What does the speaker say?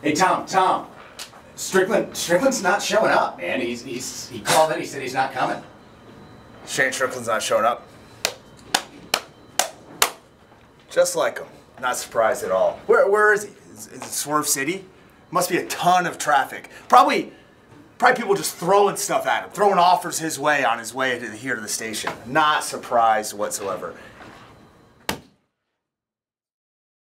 Hey, Tom. Strickland's not showing up, man. He called in. He said he's not coming. Shane Strickland's not showing up. Just like him. Not surprised at all. Where is he? Is it Swerve City? Must be a ton of traffic. Probably people just throwing stuff at him, throwing offers his way on his way here to the station. Not surprised whatsoever.